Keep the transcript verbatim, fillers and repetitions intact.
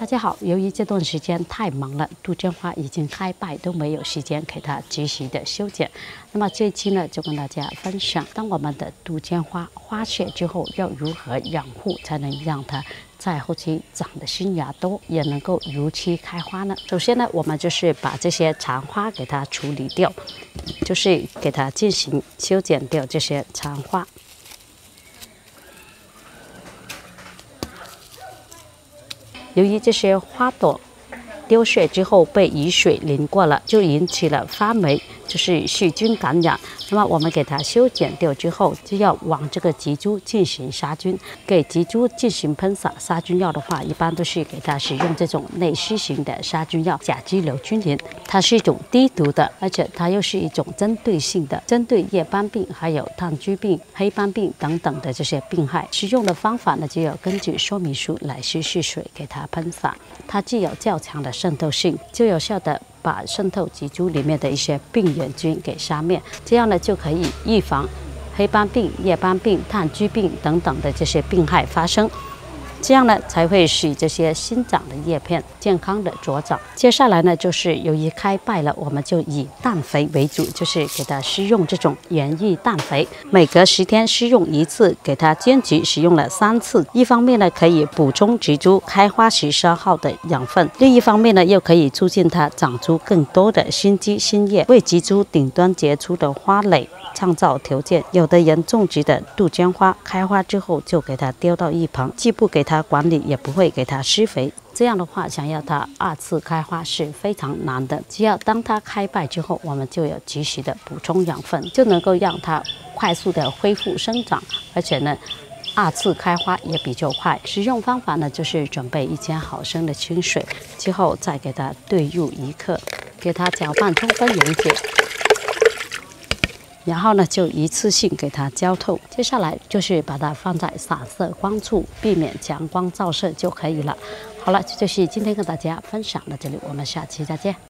大家好，由于这段时间太忙了，杜鹃花已经开败，都没有时间给它及时的修剪。那么这一期呢，就跟大家分享，当我们的杜鹃花花谢之后，要如何养护，才能让它在后期长得新芽多，也能够如期开花呢？首先呢，我们就是把这些残花给它处理掉，就是给它进行修剪掉这些残花。 由于这些花朵凋谢之后被雨水淋过了，就引起了发霉，就是细菌感染。那么我们给它修剪掉之后，就要往这个植株进行杀菌。给植株进行喷洒杀菌药的话，一般都是给它使用这种内吸型的杀菌药甲基硫菌磷。它是一种低毒的，而且它又是一种针对性的，针对叶斑病、还有炭疽病、黑斑病等等的这些病害。使用的方法呢，就要根据说明书来稀释水给它喷洒。它具有较强的渗透性，就有效的把渗透植株里面的一些病原菌给杀灭，这样呢就可以预防黑斑病、叶斑病、炭疽病等等的这些病害发生。 这样呢，才会使这些新长的叶片健康的茁长。接下来呢，就是由于开败了，我们就以氮肥为主，就是给它施用这种园艺氮肥，每隔十天施用一次，给它间隔使用了三次。一方面呢，可以补充植株开花时消耗的养分；另一方面呢，又可以促进它长出更多的新枝新叶，为植株顶端结出的花蕾 创造条件。有的人种植的杜鹃花开花之后就给它丢到一旁，既不给它管理，也不会给它施肥。这样的话，想要它二次开花是非常难的。只要当它开败之后，我们就有及时的补充养分，就能够让它快速的恢复生长，而且呢， 二次开花也比较快。使用方法呢，就是准备一千毫升的清水，之后再给它兑入一克，给它搅拌充分溶解。 然后呢，就一次性给它浇透。接下来就是把它放在散射光处，避免强光照射就可以了。好了，这就是今天跟大家分享到这里，我们下期再见。